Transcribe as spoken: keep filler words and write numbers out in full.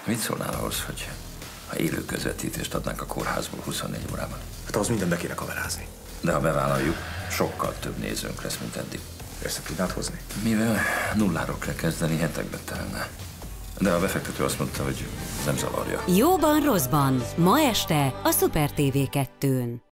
Mit szólnál ahhoz, hogy ha élő közvetítést adnánk a kórházból huszonnégy órában? Hát ahhoz mindent be kéne kamerázni. De ha bevállaljuk, sokkal több nézőnk lesz, mint eddig. Ezt tudnád hozni? Mivel nulláról kell kezdeni, hetekbe telne. De a befektető azt mondta, hogy nem zavarja. Jóban, rosszban. Ma este a Szuper té vé kettőn.